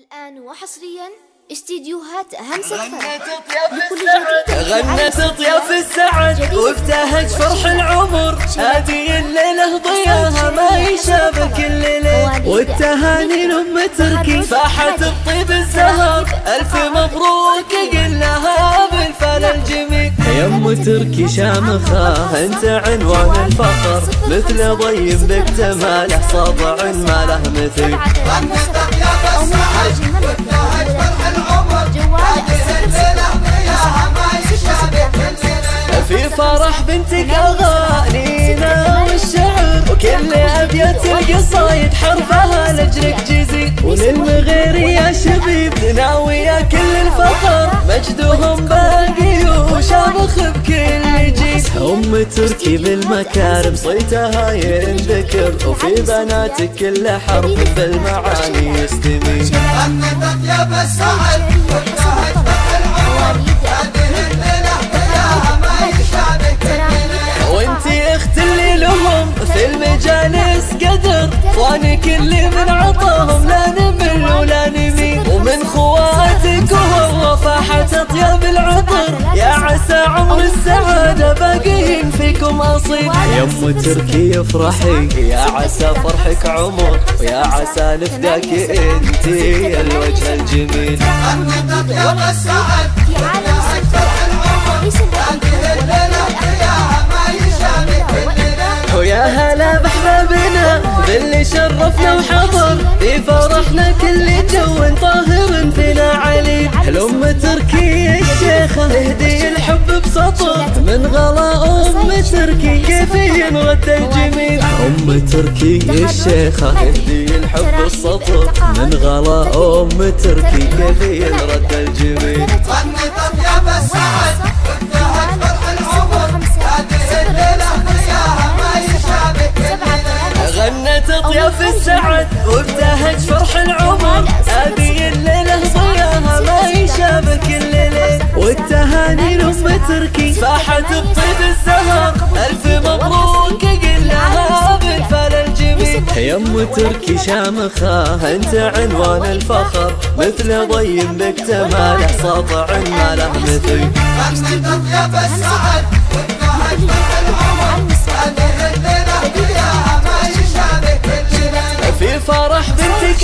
الآن وحصريا استديوهات همسة غنت اطياف السعد وابتهج فرح العمر. هذه الليلة ضياها ما يشابك الليلة، والتهاني لأم تركي فاحت الطيب الزهر. ألف مبروك قلها بالفعل الجميل. يا ام تركي شامخة انت عنوان الفخر، مثل ضيم بك تماله صبع ما له مثيل. في فرح بنتك اغانينا والشعر، وكل ابيات القصايد حرفها لجلك جزيل. وللمغير يا شبيب ناوية كل الفخر، مجدهم باقي وشامخ بكل جيل. ام تركي بالمكارم صيتها ينذكر، وفي بناتك كل حرف بالمعاني يستميل. غنت اطيب السعد وابتهج فرح العمر. هذه الليلة ضياها ما يشابك. وانتي اخت اللي لهم في المجالس قدر، اخوانك اللي من عطاهم لا نمل ولا نميل. ومن خواتك وهو فاحت اطيب العطر، يا عسى عمر السعادة باقيين فيكم اصيل. يا ام تركي افرحي يا عسى فرحك عمر، ويا عسى نفداك انتي الوجه الجميل. غنت اطيب السعد وابتهج فرح العمر. هذه الليلة ضياها ما يشابك الليلة. ويا هلا بحبابنا باللي شرفنا وحضر، في فرحنا كل جو طاهر فينا علي. الأم تركي الشيخة اهدي الحب بسطر، من غلا أم تركي كيف ينرد الجميل. أم تركي الشيخة اهدي الحب بسطر، من غلا أم تركي كيف ينرد الجميل. غنت اطيب السعد وابتهج فرح العمر. هذه الليلة ضياها ما يشابك الليلة. غنت اطياف السعد وابتهج فرح العمر. هذه الليلة ضياها ما يشابك الليلة، والتهاني لأم تركي فاحت الطيب الزهر. ألف مبروك قلها بالفعل الجميل. يا ام تركي شامخة انت عنوان الفخر، مثل ضيم بك تماله سطع ما له مثيل. غنت اطيب السعد وابتهج فرح العمر. هذه الليلة ضياها ما يشابك الليلة. في فرح بنتك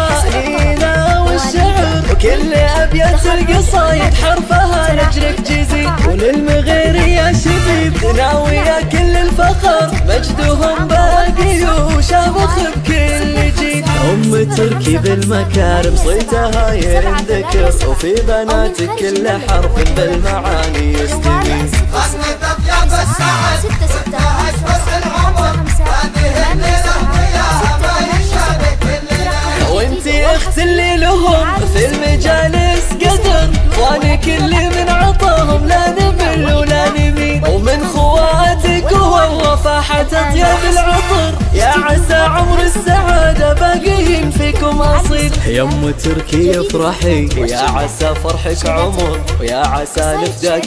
اغانينا والشعر، وكل ابيات القصايد حرفها لجلك جزيل. وللمغير يا شبيب ناوية كل الفخر، مجدهم باقي وشامخ بكل جيل. ام تركي بالمكارم صيتها ينذكر، وفي بناتك كل حرف بالمعاني يستميل. غنت اطيب السعد وابتهج فرح العمر. هذه الليلة ضياها ما يشابك الليلة. وانتي اخت اللي لهم في المجالس قدر، اخوانك اللي من عطاهم لا نمل ولا نميل. ومن خواتك وهو فاحت اطيب العطر، يا عسى عمر السعادة باقيين فيكم اصيل. يا ام تركي افرحي يا عسى فرحك عمر، ويا عسى نفداك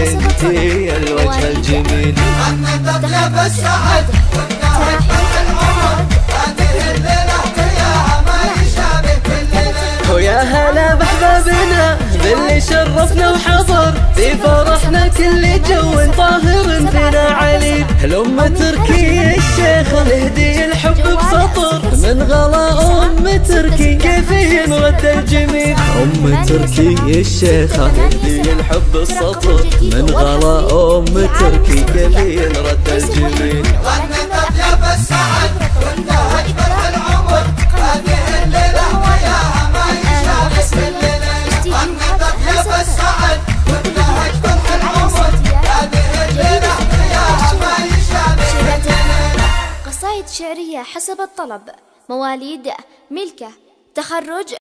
انتي الوجه الجميل. غنت اطيب السعد وابتهج فرح العمر. هذه الليلة ضياها ما يشابك الليلة. ويا هلا بحبابنا باللي شرفنا وحضر، في فرحنا كل جو طاهر فينا علي. الأم تركي الشيخة اهدي الحب بسطر، من غلا أم تركي كيف ينرد الجميل. أم تركي الشيخة اهدي الحب بسطر، من غلا أم تركي كيف ينرد الجميل. غنت اطيب السعد وابتهج فرح العمر. هذه الليلة ضياها ما يشابك الليلة. غنت اطيب السعد وابتهج فرح العمر. هذه الليلة ضياها ما يشابك الليلة. قصائد شعرية حسب الطلب، مواليد ملكة، تخرج